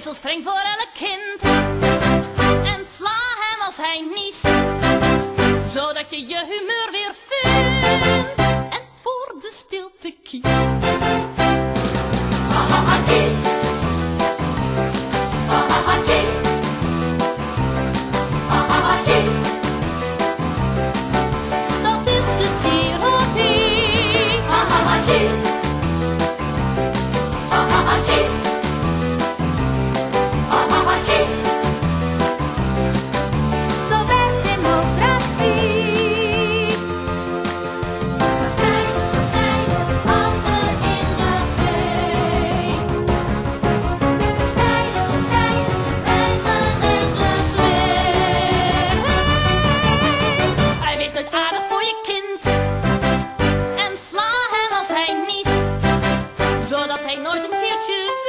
zo streng voor elk kind. En sla hem als hij niest, zodat je je humeur weer vindt en voor de stilte kiest. Ha ha ha chee. Ha ha ha chee. Ha ha ha chee. Dat is de therapie. Ha ha ha chee. Ha ha ha chee. Ha ha ha chee. Zo werkt democratie. Bestrijden, dansen in de vee. Bestrijden, ze krijgen en gezweer. Hij wees nooit aardig voor je kind. En sla hem als hij niest, zodat hij nooit een keertje